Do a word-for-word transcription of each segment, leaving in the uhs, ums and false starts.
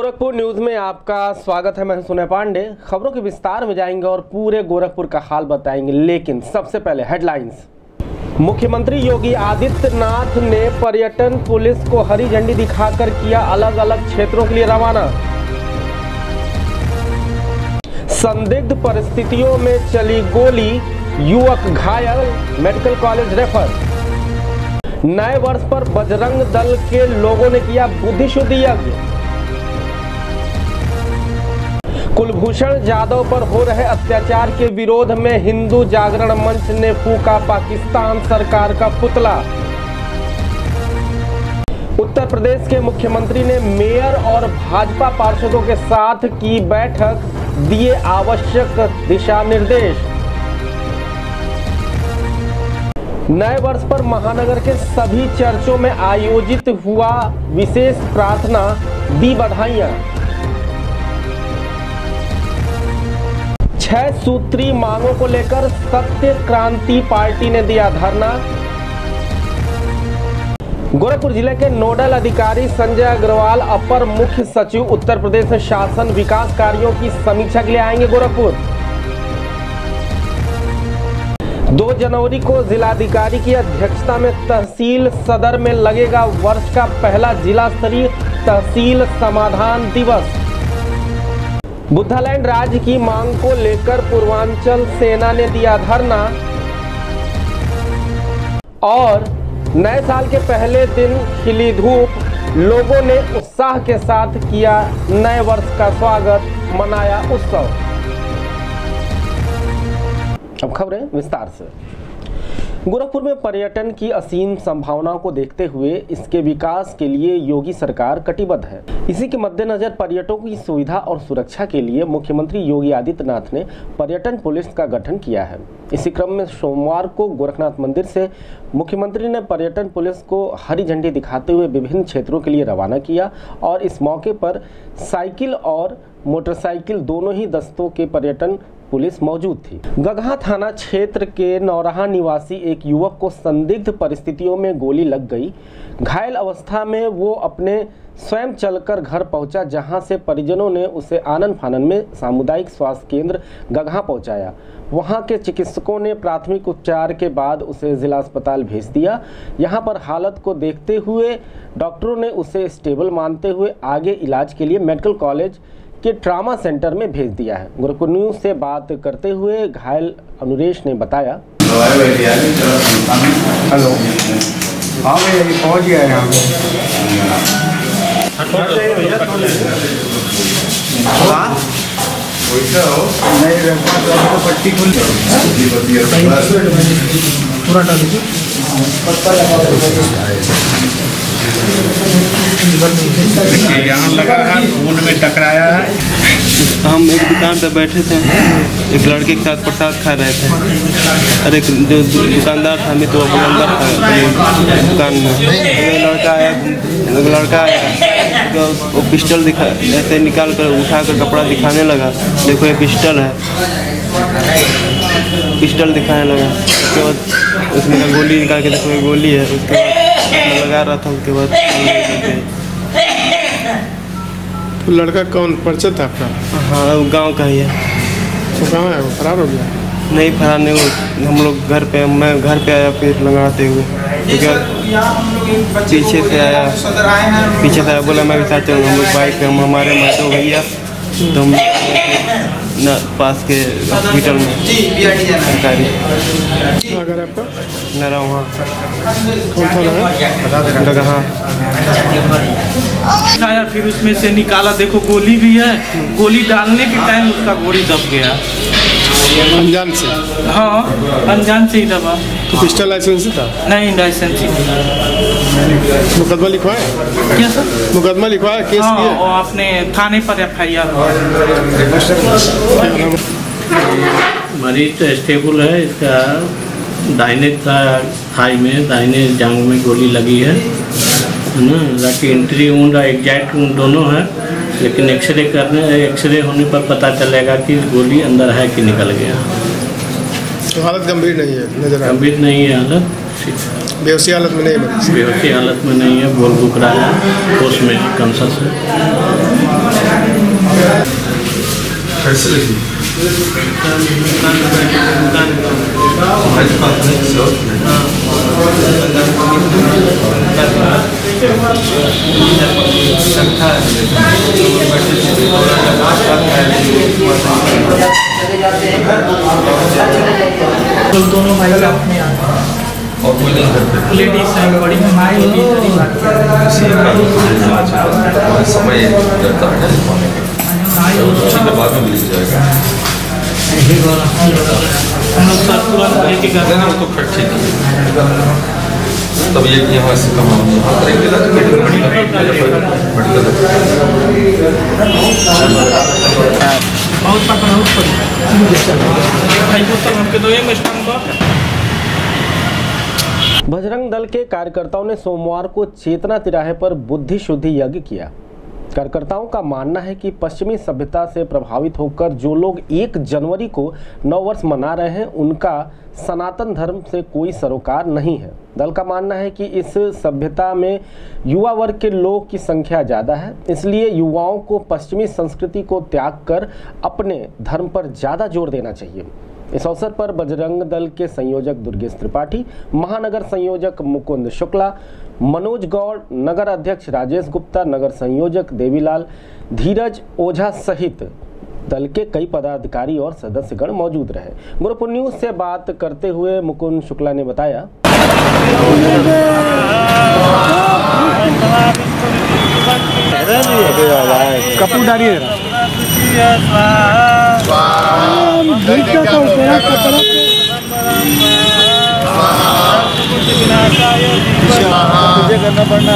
Gorakhpur news में आपका स्वागत है। मैं सुनय पांडे। खबरों के विस्तार में जाएंगे और पूरे गोरखपुर का हाल बताएंगे, लेकिन सबसे पहले हेडलाइंस। मुख्यमंत्री योगी आदित्यनाथ ने पर्यटन पुलिस को हरी झंडी दिखाकर किया अलग अलग क्षेत्रों के लिए रवाना। संदिग्ध परिस्थितियों में चली गोली, युवक घायल, मेडिकल कॉलेज रेफर। नए वर्ष पर बजरंग दल के लोगों ने किया बुद्धिशुद्धि यज्ञ। कुलभूषण जाधव पर हो रहे अत्याचार के विरोध में हिंदू जागरण मंच ने फूंका पाकिस्तान सरकार का पुतला। उत्तर प्रदेश के मुख्यमंत्री ने मेयर और भाजपा पार्षदों के साथ की बैठक, दिए आवश्यक दिशा निर्देश। नए वर्ष पर महानगर के सभी चर्चों में आयोजित हुआ विशेष प्रार्थना, दी बधाइयां। छह सूत्री मांगों को लेकर सत्य क्रांति पार्टी ने दिया धरना। गोरखपुर जिले के नोडल अधिकारी संजय अग्रवाल अपर मुख्य सचिव उत्तर प्रदेश शासन विकास कार्यों की समीक्षा के लिए आएंगे गोरखपुर। दो जनवरी को जिलाधिकारी की अध्यक्षता में तहसील सदर में लगेगा वर्ष का पहला जिला स्तरीय तहसील समाधान दिवस। बुद्धालैंड राज्य की मांग को लेकर पूर्वांचल सेना ने दिया धरना। और नए साल के पहले दिन खिली धूप, लोगों ने उत्साह के साथ किया नए वर्ष का स्वागत, मनाया उत्सव। अब खबरें विस्तार से। गोरखपुर में पर्यटन की असीम संभावनाओं को देखते हुए इसके विकास के लिए योगी सरकार कटिबद्ध है। इसी के मद्देनजर पर्यटकों की सुविधा और सुरक्षा के लिए मुख्यमंत्री योगी आदित्यनाथ ने पर्यटन पुलिस का गठन किया है। इसी क्रम में सोमवार को गोरखनाथ मंदिर से मुख्यमंत्री ने पर्यटन पुलिस को हरी झंडी दिखाते हुए विभिन्न क्षेत्रों के लिए रवाना किया और इस मौके पर साइकिल और मोटरसाइकिल दोनों ही दस्तों के पर्यटन पुलिस मौजूद थी। गगहा थाना क्षेत्र के नौराहा निवासी एक युवक को संदिग्ध परिस्थितियों में गोली लग गई। घायल अवस्था में वो अपने स्वयं चलकर घर पहुंचा, जहां से परिजनों ने उसे आनन फानन में सामुदायिक स्वास्थ्य केंद्र गगहा पहुंचाया। वहां के चिकित्सकों ने प्राथमिक उपचार के बाद उसे जिला अस्पताल भेज दिया। यहां पर हालत को देखते हुए डॉक्टरों ने उसे स्टेबल मानते हुए आगे इलाज के लिए मेडिकल कॉलेज के ट्रामा सेंटर में भेज दिया है। गोरखपुर न्यूज से बात करते हुए घायल अनुरेश ने बताया। हेलो, हाँ भैया ये पहुँच गया है यहाँ पे। पट्टी खुल पूरा डाल दीजिए। यहाँ लगा है, फोन में टकराया है। हम एक दुकान पर बैठे थे, एक लड़के के साथ प्रसाद खा रहे थे। अरे जो दुकानदार था मैं तो अंदर था दुकान में। लड़का आया लड़का आया तो वो पिस्टल दिखा ऐसे निकाल कर उठा कर कपड़ा दिखाने लगा, देखो ये पिस्टल है। पिस्टल दिखाने लगा, उसके बाद उसमें का गोली निकाल के देखो ये गोली है। उसके बाद लगा रहा था, उसके बाद तो लड़का कौन परिचित था आपका? हाँ वो गांव का ही है। तो कहाँ है वो? फरार हो गया? नहीं फरार नहीं हो, हम लोग घर पे मैं घर पे आया फिर लगाते हुए पीछे से आया पीछे से आया बोला मैं भी साथ चलूँगा। हम लोग बाइक पे हम हमारे मत हो गई तो हम न पास के हॉस्पिटल में सरकारी। अगर आपका मेरा वहाँ कौन सा लगा? हाँ आया फिर उसमें से निकाला, देखो गोली भी है। गोली डालने के टाइम उसका गोली दब गया अनजान से। हाँ अनजान से ही दबा। तो पिस्टल लाइसेंस था? नहीं लाइसेंस ही नहीं। मुकदमा लिखवाया? क्या सर? मुकदमा लिखवाया, केस हाँ, किया? वो आपने थाने पर एफ आई आर। मरीज तो स्टेबल है। इसका दाहिने थाई में दाहिने जांघ में गोली लगी है ना। बाकी एंट्री वुंड और एग्जैक्ट वुंड दोनों है, लेकिन एक्सरे करने एक्सरे होने पर पता चलेगा कि गोली अंदर है कि निकल गया। तो हालत गंभीर नहीं है? नजर गंभीर नहीं है हालत, बेहोशी हालत में नहीं है? बेहोशी हालत में नहीं है, बोल बुक रहा है, होश में कॉन्शस है। कैसे लगी? दोनों भाई साथ में आए और कोई नहीं करते लेडीज हैं बड़ी माई समय रहता है ना बाद में मिल जाएगा हम लोग सर तुरंत लेके गए देना तो खर्चे नहीं तब ये कि यहाँ से कम हम यहाँ करेंगे ना बहुत पकड़ बहुत पकड़ भाई को तक हमके दो ये मिस्टर बजरंग दल के कार्यकर्ताओं ने सोमवार को चेतना तिराहे पर बुद्धि शुद्धि यज्ञ किया। कार्यकर्ताओं का मानना है कि पश्चिमी सभ्यता से प्रभावित होकर जो लोग एक जनवरी को नववर्ष मना रहे हैं उनका सनातन धर्म से कोई सरोकार नहीं है। दल का मानना है कि इस सभ्यता में युवा वर्ग के लोग की संख्या ज़्यादा है, इसलिए युवाओं को पश्चिमी संस्कृति को त्याग कर अपने धर्म पर ज़्यादा जोर देना चाहिए। इस अवसर पर बजरंग दल के संयोजक दुर्गेश त्रिपाठी, महानगर संयोजक मुकुंद शुक्ला, मनोज गौड़, नगर अध्यक्ष राजेश गुप्ता, नगर संयोजक देवीलाल, धीरज ओझा सहित दल के कई पदाधिकारी और सदस्यगण मौजूद रहे। गोरखपुर न्यूज से बात करते हुए मुकुंद शुक्ला ने बताया, कपूर डालिए करना पड़ना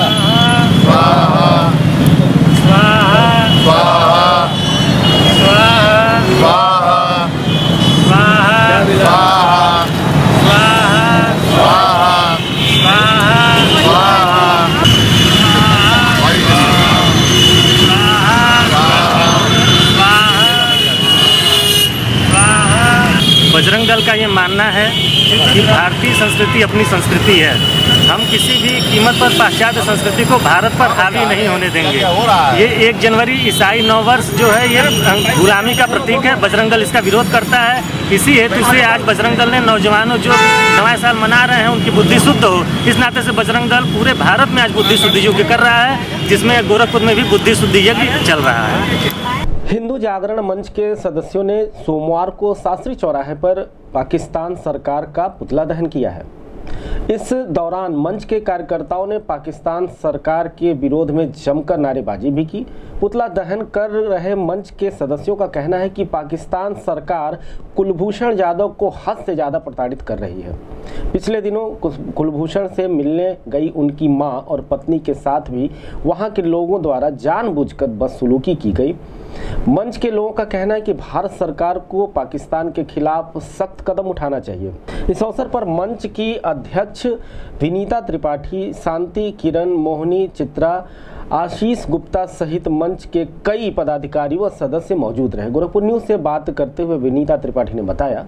बजरंग दल का ये मानना है कि भारतीय संस्कृति अपनी संस्कृति है। हम किसी भी कीमत पर पाश्चात्य संस्कृति को भारत पर हावी नहीं होने देंगे। ये एक जनवरी ईसाई नववर्ष जो है ये गुलामी का प्रतीक है। बजरंग दल इसका विरोध करता है। इसी हेतु से आज बजरंग दल ने नौजवानों जो नया साल मना रहे हैं उनकी बुद्धि शुद्ध हो, इस नाते से बजरंग दल पूरे भारत में आज बुद्धि शुद्धि यज्ञ कर रहा है, जिसमें गोरखपुर में भी बुद्धि शुद्धि यज्ञ चल रहा है। हिंदू जागरण मंच के सदस्यों ने सोमवार को शास्त्री चौराहे पर पाकिस्तान सरकार का पुतला दहन किया है। इस दौरान मंच के कार्यकर्ताओं ने पाकिस्तान सरकार के विरोध में जमकर नारेबाजी भी की। पुतला दहन कर रहे मंच के सदस्यों का कहना है कि पाकिस्तान सरकार कुलभूषण जाधव को हद से ज़्यादा प्रताड़ित कर रही है। पिछले दिनों कुलभूषण से मिलने गई उनकी मां और पत्नी के साथ भी वहां के लोगों द्वारा जानबूझकर बदसलूकी की गई। मंच के लोगों का कहना है कि भारत सरकार को पाकिस्तान के खिलाफ सख्त कदम उठाना चाहिए। इस अवसर पर मंच की अध्यक्ष विनीता त्रिपाठी, शांति किरण, मोहनी, चित्रा, आशीष गुप्ता सहित मंच के कई पदाधिकारी व सदस्य मौजूद रहे। गोरखपुर न्यूज से बात करते हुए विनीता त्रिपाठी ने बताया,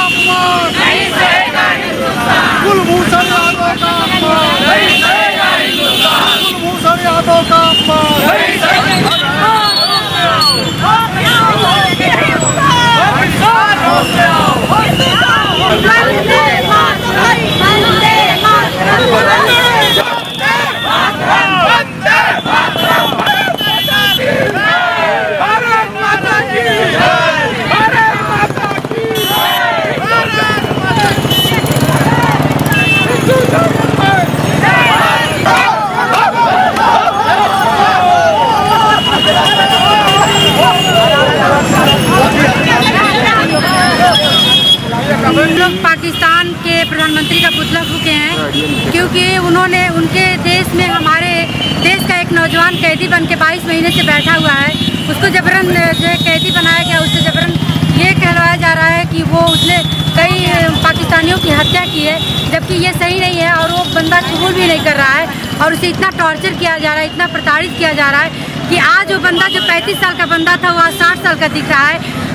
पाकिस्तान के प्रधानमंत्री का पुतला फूके हैं, क्योंकि उन्होंने उनके देश में हमारे देश का एक नौजवान कैदी बन के बाईस महीने से बैठा हुआ है। उसको जबरन जो कैदी बनाया गया, उससे जबरन ये कहलाया जा रहा है कि वो उसने कई पाकिस्तानियों की हत्या की है, जबकि ये सही नहीं है और वो बंदा कबूल भी नहीं कर रहा है और उसे इतना टॉर्चर किया जा रहा है, इतना प्रताड़ित किया जा रहा है कि आज वो बंदा जो पैंतीस साल का बंदा था वो आज साठ साल का दिख रहा है।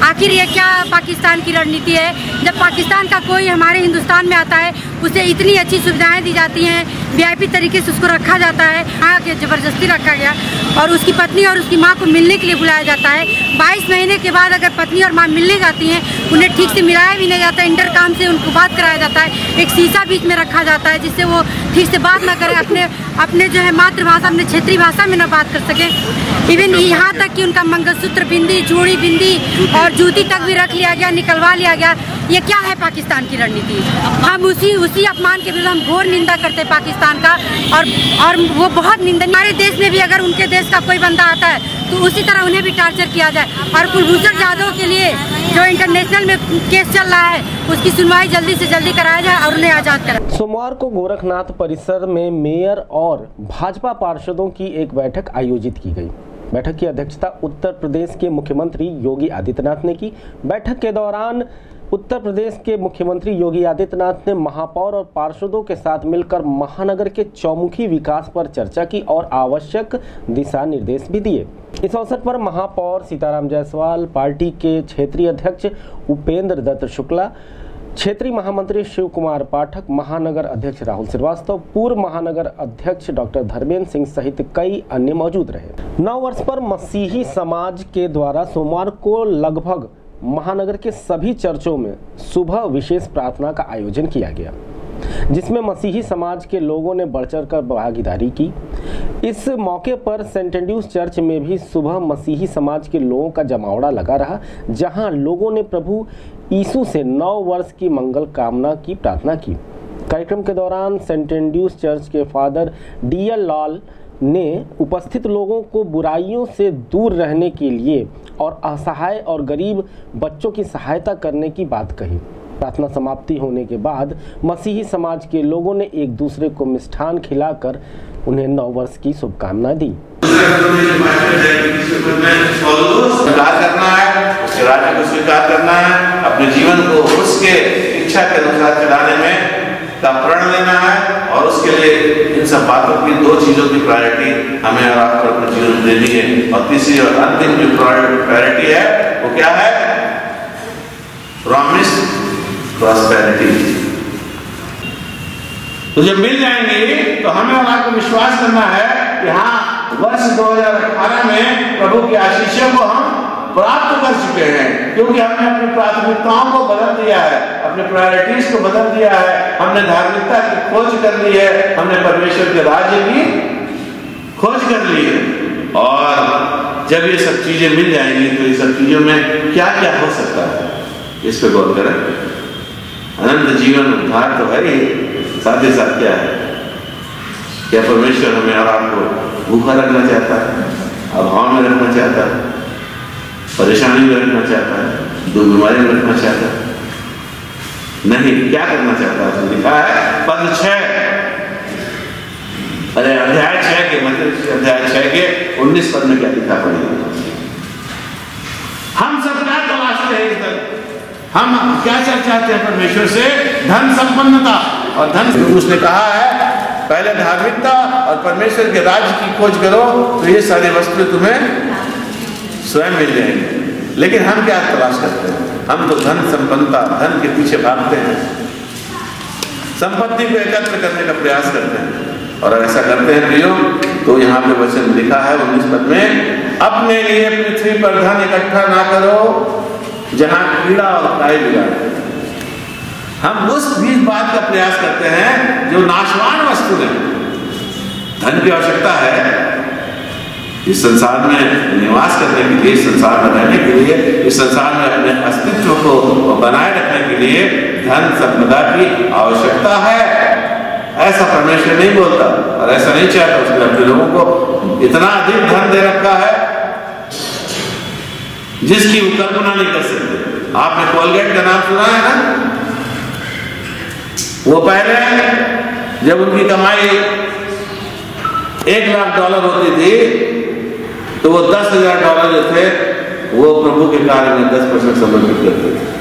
आखिर ये क्या पाकिस्तान की रणनीति है? जब पाकिस्तान का कोई हमारे हिंदुस्तान में आता है उसे इतनी अच्छी सुविधाएं दी जाती हैं, वीआईपी तरीके से उसको रखा जाता है, आके ज़बरदस्ती रखा गया और उसकी पत्नी और उसकी माँ को मिलने के लिए बुलाया जाता है। बाईस महीने के बाद अगर पत्नी और माँ मिलने जाती हैं उन्हें ठीक से मिलाया भी नहीं जाता, इंटरकॉम से उनको बात कराया जाता है, एक शीशा बीच में रखा जाता है जिससे वो ठीक से बात ना करें, अपने अपने जो है मातृभाषा अपने क्षेत्रीय भाषा में ना बात कर सकें। इवन यहाँ तक कि उनका मंगलसूत्र, बिंदी, चूड़ी, बिंदी और जूती तक भी रख लिया गया, निकलवा लिया गया। ये क्या है पाकिस्तान की रणनीति? हम उसी उसी अपमान के विरुद्ध हम घोर निंदा करते हैं पाकिस्तान का और और वो बहुत निंदनीय। हमारे देश में भी अगर उनके देश का कोई बंदा आता है तो उसी तरह उन्हें भी टार्चर किया जाए और कुलभूषण जाधव के लिए जो इंटरनेशनल में केस चल रहा है उसकी सुनवाई जल्दी से जल्दी कराया जाए और उन्हें आज़ाद कराए। सोमवार को गोरखनाथ परिसर में मेयर और भाजपा पार्षदों की एक बैठक आयोजित की गई। बैठक की अध्यक्षता उत्तर प्रदेश के मुख्यमंत्री योगी आदित्यनाथ ने की। बैठक के दौरान उत्तर प्रदेश के मुख्यमंत्री योगी आदित्यनाथ ने महापौर और पार्षदों के साथ मिलकर महानगर के चौमुखी विकास पर चर्चा की और आवश्यक दिशा निर्देश भी दिए। इस अवसर पर महापौर सीताराम जायसवाल, पार्टी के क्षेत्रीय अध्यक्ष उपेंद्र दत्त शुक्ला, क्षेत्रीय महामंत्री शिव कुमार पाठक, महानगर अध्यक्ष राहुल श्रीवास्तव, पूर्व महानगर अध्यक्ष डॉक्टर धर्मेंद्र सिंह सहित कई अन्य मौजूद रहे। नव वर्ष पर मसीही समाज के द्वारा सोमवार को लगभग महानगर के सभी चर्चों में सुबह विशेष प्रार्थना का आयोजन किया गया, जिसमें मसीही समाज के लोगों ने बढ़ चढ़ कर भागीदारी की। इस मौके पर सेंट एंड्रूज चर्च में भी सुबह मसीही समाज के लोगों का जमावड़ा लगा रहा, जहां लोगों ने प्रभु यीशु से नव वर्ष की मंगल कामना की प्रार्थना की। कार्यक्रम के दौरान सेंट एंड्रूज चर्च के फादर डी एल लाल ने उपस्थित लोगों को बुराइयों से दूर रहने के लिए और असहाय और गरीब बच्चों की सहायता करने की बात कही। प्रार्थना समाप्ति होने के बाद मसीही समाज के लोगों ने एक दूसरे को मिष्ठान खिलाकर उन्हें नव वर्ष की शुभकामना दी। स्वीकार करना है, उसके राज्य को स्वीकार करना है, अपने जीवन को उसके इच्छा के अनुसार चलाने में का प्रण लेना है और उसके लिए इन सब बातों की दो चीजों की प्रायोरिटी हमें और आपको अपने जीवन में देनी है। और तीसरी और अंतिम जो प्रायोरिटी है वो क्या है? Promise prosperity. तो जब मिल जाएंगे तो हमें और आपको विश्वास करना है कि हाँ, वर्ष दो हजार अठारह में प्रभु की आशीषों को हम प्राप्त कर चुके हैं, क्योंकि हमने अपनी प्राथमिकताओं को बदल दिया है, अपने प्रायोरिटीज को बदल दिया है, हमने धार्मिकता की खोज कर ली है, हमने परमेश्वर के राज्य की खोज कर ली है। और जब ये सब चीजें मिल जाएंगी तो ये सब चीजों में क्या क्या हो सकता है, इस पे गौर करें। अनंत जीवन उद्धार तो है ही, साथ ही साथ क्या है? क्या परमेश्वर हमें और आपको भूखा रखना चाहता है, अभाव में रखना चाहता है, परेशानी में रखना चाहता है, दो बीमारी में रखना चाहता है? नहीं, क्या करना चाहता है? लिखा है पद छह, अरे अध्याय छह के मतलब अध्याय छह के उन्नीस पद में क्या लिखा पड़ेगा? हम सब क्या तलाशते हैं इधर? हम क्या चाहते हैं परमेश्वर से? धन संपन्नता। और धन उसने कहा है पहले धार्मिकता और परमेश्वर के राज्य की खोज करो तो ये सारी वस्तुएं तुम्हें स्वयं मिल जाएंगे। लेकिन हम क्या तलाश करते हैं? हम तो धन संपन्नता, धन के पीछे भागते हैं, संपत्ति को एकत्र करने का प्रयास करते हैं। और ऐसा करते हैं प्रियो तो यहाँ पे वचन लिखा है उन्नीस पद में, अपने लिए पृथ्वी पर धन इकट्ठा ना करो जहाँ कीड़ा और काई बिगाड़े। हम उस भी बात का प्रयास करते हैं जो नाशवान वस्तु है। धन की आवश्यकता है इस संसार में निवास करने के लिए, इस संसार में रहने के लिए, इस संसार में अपने अस्तित्व को बनाए रखने के लिए धन संपदा की आवश्यकता है। ऐसा परमेश्वर नहीं बोलता और ऐसा नहीं चाहता। उसने अपने लोगों को इतना अधिक धन दे रखा है जिसकी वो कल्पना नहीं कर सकते। आपने कोलगेट का नाम सुना है ना? वो पहले जब उनकी कमाई एक लाख डॉलर होती थी तो वो दस हजार डॉलर जो थे वो प्रभु के कार्य में दस परसेंट समर्पित करते थे।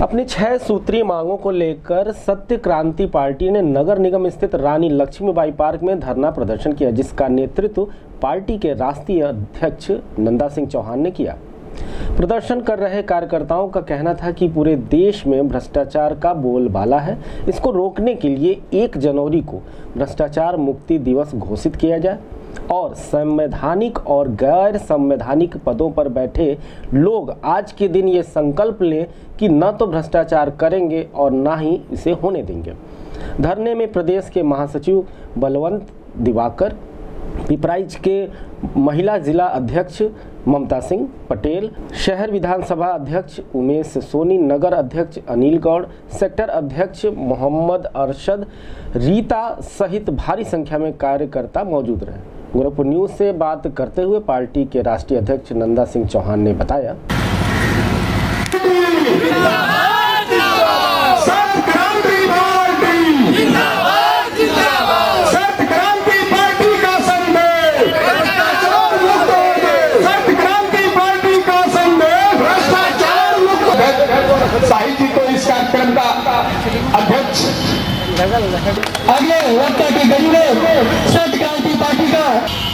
अपनी छह सूत्रीय मांगों को लेकर सत्य क्रांति पार्टी ने नगर निगम स्थित रानी लक्ष्मीबाई पार्क में धरना प्रदर्शन किया, जिसका नेतृत्व पार्टी के राष्ट्रीय अध्यक्ष नंदा सिंह चौहान ने किया। प्रदर्शन कर रहे कार्यकर्ताओं का कहना था कि पूरे देश में भ्रष्टाचार का बोलबाला है। इसको रोकने के लिए एक जनवरी को भ्रष्टाचार मुक्ति दिवस घोषित किया जाए और संवैधानिक और गैर संवैधानिक पदों पर बैठे लोग आज के दिन ये संकल्प लें कि न तो भ्रष्टाचार करेंगे और न ही इसे होने देंगे। धरने में प्रदेश के महासचिव बलवंत दिवाकर, पिपराइच के महिला जिला अध्यक्ष ममता सिंह पटेल, शहर विधानसभा अध्यक्ष उमेश सोनी, नगर अध्यक्ष अनिल गौड़, सेक्टर अध्यक्ष मोहम्मद अरशद, रीता सहित भारी संख्या में कार्यकर्ता मौजूद रहे। गोरखपुर न्यूज से बात करते हुए पार्टी के राष्ट्रीय अध्यक्ष नंदा सिंह चौहान ने बताया, साहिब जी को इस कार्यक्रम का अध्यक्ष अगले वक्ता के गरीबों सत्य क्रांति पार्टी का।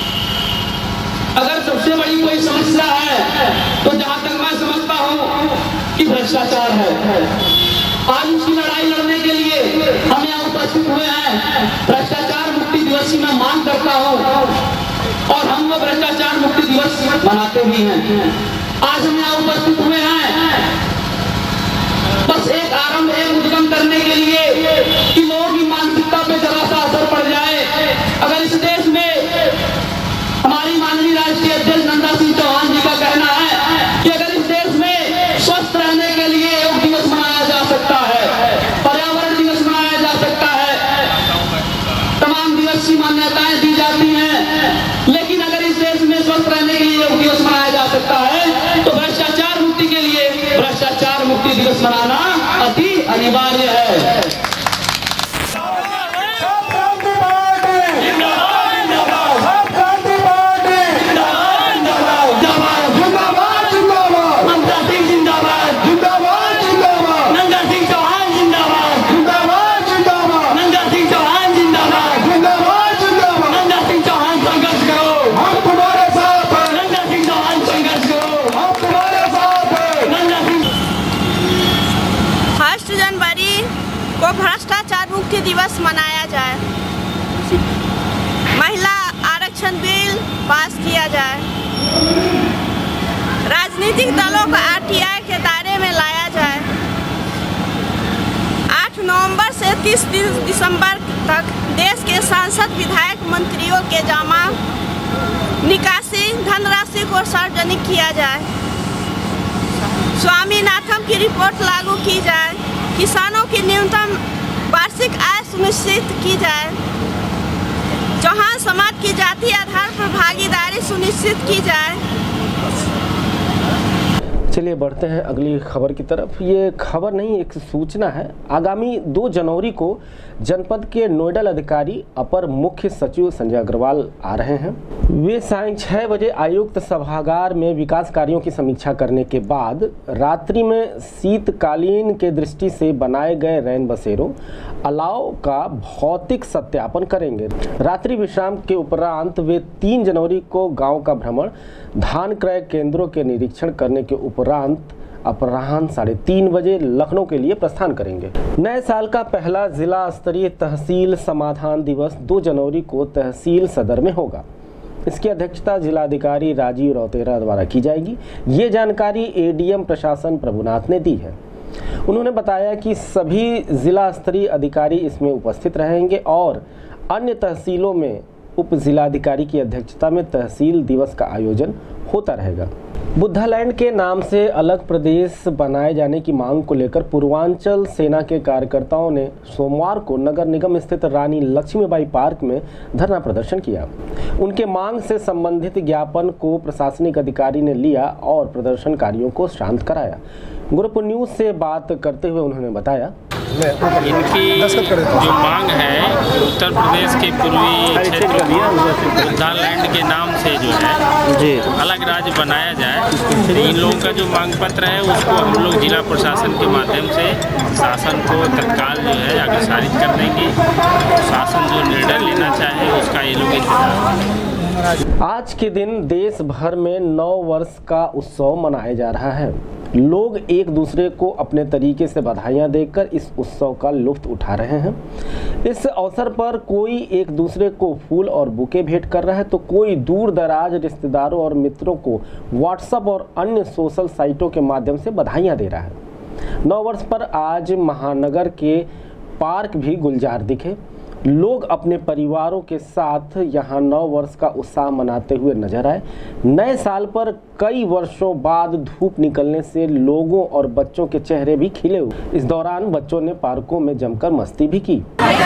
अगर सबसे बड़ी कोई समस्या है तो जहां तक मैं समझता हूं कि भ्रष्टाचार है। आज उसकी लड़ाई लड़ने के लिए हम यहाँ उपस्थित हुए हैं। भ्रष्टाचार मुक्ति दिवस की मैं मांग करता हूं और हम वो भ्रष्टाचार मुक्ति दिवस मनाते भी हैं। आज हम यहाँ उपस्थित हुए हैं बस एक आरंभ एक उद्गम करने के लिए कि लोगों की मानसिकता पे जरा सा असर पड़ जाए। अगर इस देश में हमारी माननीय राष्ट्रीय अध्यक्ष नंदा सिंह चौहान जी का कहना है कि अगर इस देश में स्वस्थ रहने के लिए योग दिवस मनाया जा सकता है, पर्यावरण दिवस मनाया जा सकता है, तमाम दिवस की मान्यताएं दी जाती हैं, लेकिन अगर इस देश में स्वस्थ रहने के लिए योग दिवस मनाया जा सकता है तो भ्रष्टाचार मुक्ति के लिए भ्रष्टाचार मुक्ति दिवस मनाना अति अनिवार्य है। को भ्रष्टाचार मुक्ति दिवस मनाया जाए, महिला आरक्षण बिल पास किया जाए, राजनीतिक दलों को आरटीआई के दायरे में लाया जाए, आठ नवंबर से तीस दिसंबर तक देश के सांसद विधायक मंत्रियों के जमा निकासी धनराशि को सार्वजनिक किया जाए, स्वामीनाथन की रिपोर्ट लागू की जाए, किसानों की न्यूनतम वार्षिक आय सुनिश्चित की जाए, चौहान समाज की जाति आधार पर भागीदारी सुनिश्चित की जाए। चलिए बढ़ते हैं अगली खबर की तरफ। ये खबर नहीं, एक सूचना है। आगामी दो जनवरी को जनपद के नोडल अधिकारी अपर मुख्य सचिव संजय अग्रवाल आ रहे हैं। वे सायं छह बजे आयुक्त सभागार में विकास कार्यों की समीक्षा करने के बाद रात्रि में शीतकालीन के दृष्टि से बनाए गए रैन बसेरों अलाव का भौतिक सत्यापन करेंगे। रात्रि विश्राम के उपरांत वे तीन जनवरी को गांव का भ्रमण, धान क्रय केंद्रों के निरीक्षण करने के उपरांत अपराह्न साढ़े तीन बजे लखनऊ के लिए प्रस्थान करेंगे। नए साल का पहला जिला स्तरीय तहसील समाधान दिवस दो जनवरी को तहसील सदर में होगा। इसकी अध्यक्षता जिलाधिकारी राजीव रौतेरा द्वारा की जाएगी। ये जानकारी एडीएम प्रशासन प्रभुनाथ ने दी है। उन्होंने बताया कि सभी जिला स्तरीय अधिकारी इसमें उपस्थित रहेंगे और अन्य तहसीलों में उप जिलाधिकारी की अध्यक्षता में तहसील दिवस का आयोजन होता रहेगा। बुद्धालैंड के नाम से अलग प्रदेश बनाए जाने की मांग को लेकर पूर्वांचल सेना के कार्यकर्ताओं ने सोमवार को नगर निगम स्थित रानी लक्ष्मीबाई पार्क में धरना प्रदर्शन किया। उनके मांग से संबंधित ज्ञापन को प्रशासनिक अधिकारी ने लिया और प्रदर्शनकारियों को शांत कराया। गोरखपुर न्यूज से बात करते हुए उन्होंने बताया, इनकी जो मांग है उत्तर प्रदेश के पूर्वी क्षेत्र में बुद्धालैंड के नाम से जो है जी अलग राज्य बनाया जाए। तो इन लोगों का जो मांग पत्र है उसको हम लोग जिला प्रशासन के माध्यम से शासन को तत्काल जो है अग्रसारित कर देंगे। शासन जो निर्णय लेना चाहे उसका ये लोग इंतजार। आज के दिन देश भर में नव वर्ष का उत्सव मनाया जा रहा है। लोग एक दूसरे को अपने तरीके से बधाइयां देकर इस उत्सव का लुत्फ उठा रहे हैं। इस अवसर पर कोई एक दूसरे को फूल और बुके भेंट कर रहा है तो कोई दूर दराज रिश्तेदारों और मित्रों को व्हाट्सएप और अन्य सोशल साइटों के माध्यम से बधाइयां दे रहा है। नव वर्ष पर आज महानगर के पार्क भी गुलजार दिखे। लोग अपने परिवारों के साथ यहां नव वर्ष का उत्साह मनाते हुए नजर आए। नए साल पर कई वर्षों बाद धूप निकलने से लोगों और बच्चों के चेहरे भी खिले हुए। इस दौरान बच्चों ने पार्कों में जमकर मस्ती भी की।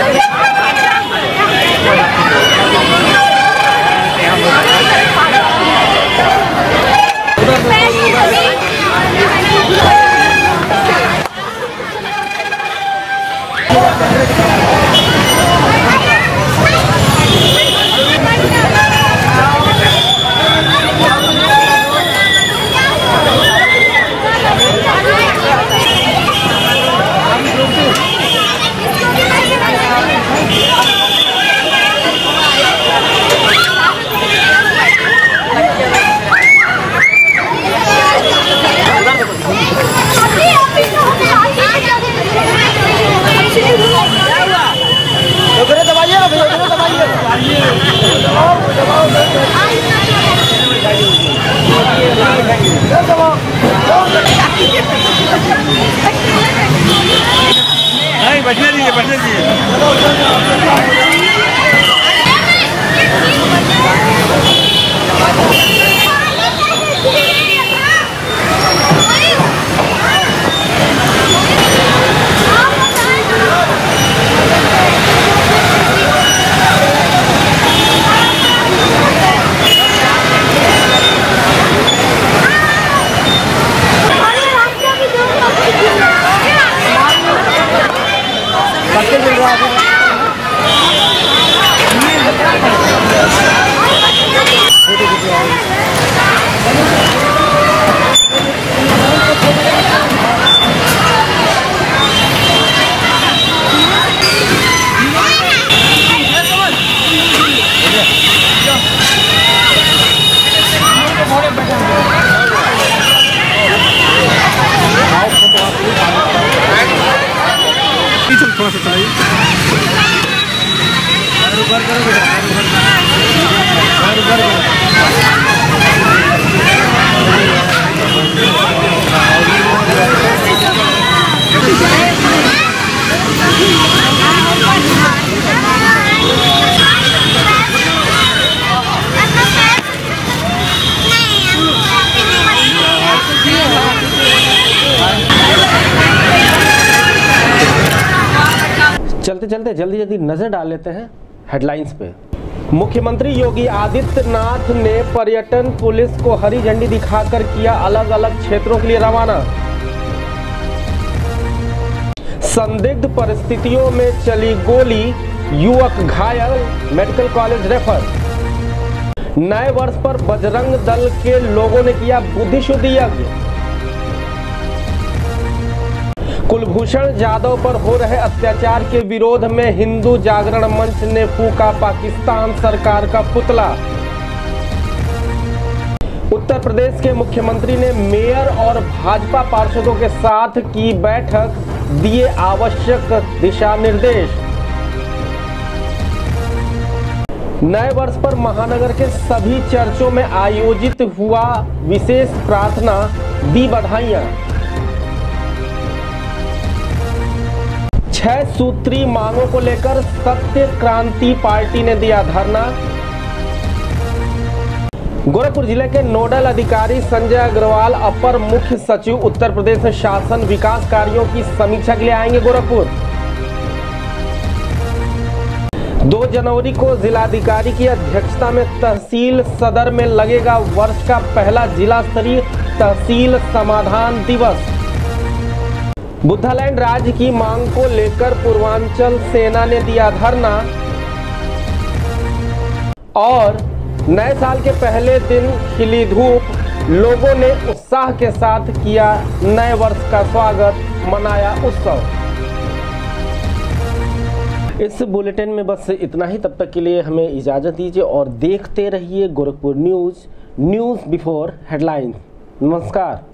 नहीं बैठने दीजिए बैठने दीजिए। थोड़ा सा चलाइए। चलते चलते जल्दी जल्दी नजर डाल लेते हैं हेडलाइंस पे। मुख्यमंत्री योगी आदित्यनाथ ने पर्यटन पुलिस को हरी झंडी दिखाकर किया अलग अलग क्षेत्रों के लिए रवाना। संदिग्ध परिस्थितियों में चली गोली, युवक घायल, मेडिकल कॉलेज रेफर। नए वर्ष पर बजरंग दल के लोगों ने किया बुद्धिशुद्धि यज्ञ। कुलभूषण जाधव पर हो रहे अत्याचार के विरोध में हिंदू जागरण मंच ने फूंका पाकिस्तान सरकार का पुतला। उत्तर प्रदेश के मुख्यमंत्री ने मेयर और भाजपा पार्षदों के साथ की बैठक, दिए आवश्यक दिशा निर्देश। नए वर्ष पर महानगर के सभी चर्चों में आयोजित हुआ विशेष प्रार्थना, दी बधाइयां। छह सूत्री मांगों को लेकर सत्य क्रांति पार्टी ने दिया धरना। गोरखपुर जिले के नोडल अधिकारी संजय अग्रवाल अपर मुख्य सचिव उत्तर प्रदेश शासन विकास कार्यों की समीक्षा के लिए आएंगे गोरखपुर। दो जनवरी को जिलाधिकारी की अध्यक्षता में तहसील सदर में लगेगा वर्ष का पहला जिला स्तरीय तहसील समाधान दिवस। बुद्धालैंड राज्य की मांग को लेकर पूर्वांचल सेना ने दिया धरना और नए साल के पहले दिन खिली धूप, लोगों ने उत्साह के साथ किया नए वर्ष का स्वागत, मनाया उत्सव। इस बुलेटिन में बस इतना ही। तब तक के लिए हमें इजाज़त दीजिए और देखते रहिए Gorakhpur news, news before headlines. नमस्कार।